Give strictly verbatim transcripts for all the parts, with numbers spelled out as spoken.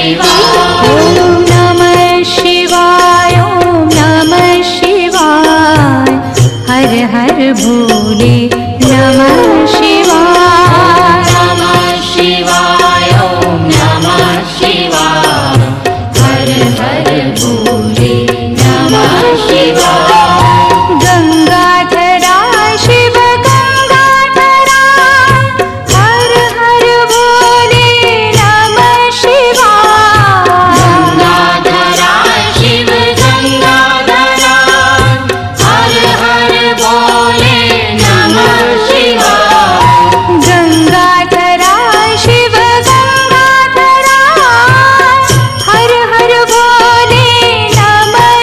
शिवाय। ओम नमः शिवाय, ओम नमः शिवाय। हर हर भोले नमः शिवाय। नमः शिवाय, ओम नमः शिवाय। हर हर भोले नमः शिवाय। गंगाधरा शिव गंगाधरा, हर हर भोले नमः शिवाय। गंगाधरा शिव गंगाधरा, हर हर भोले नमः शिवाय। गंगाधरा शिव गंगाधरा, हर हर भोले नमः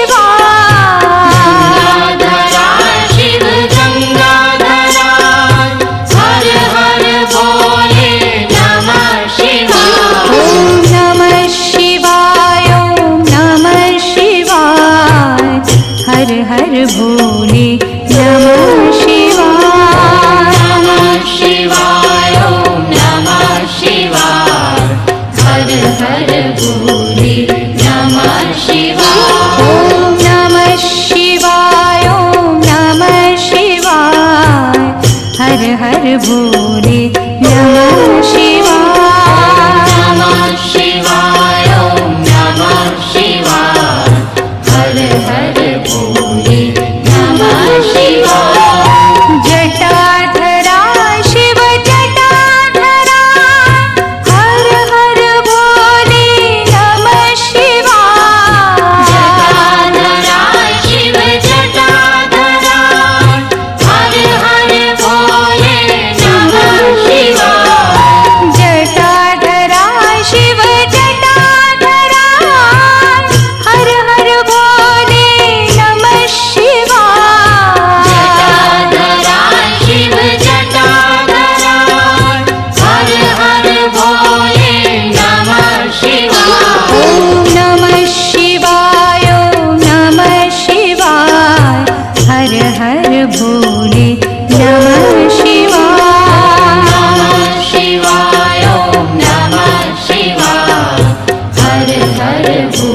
शिवाय। गंगाधरा शिव गंगाधरा, हर हर भोले नमः शिवाय। ओम नमः शिवाय, ओम नमः शिवाय। हर हर भोले नमः शिवाय। नमः शिवाय, ओम नमः शिवाय। हर हर भोले नमः शिवाय। ओम नमः शिवाय, ओम नमः शिवाय। हर हर भोले नमः शिवाय। नमः शिवाय, ओम नमः शिवाय। हर हर भोले नमः शिवाय। जटाधरा शिव जटाधरा, हर हर भोले नमः शिवाय। जटाधरा शिव जटाधरा, हर हर भोले नमः शिवाय। जटाधरा शिव जटाधरा, हर हर भोले नमः शिवाय। जटाधरा शिव जटाधरा, हर हर भोले नमः शिवाय। ओम नमः शिवाय, ओम नमः शिवाय। हर हर भोले नमः शिवाय। नमः शिवाय, ओम नमः शिवाय। हर हर भोले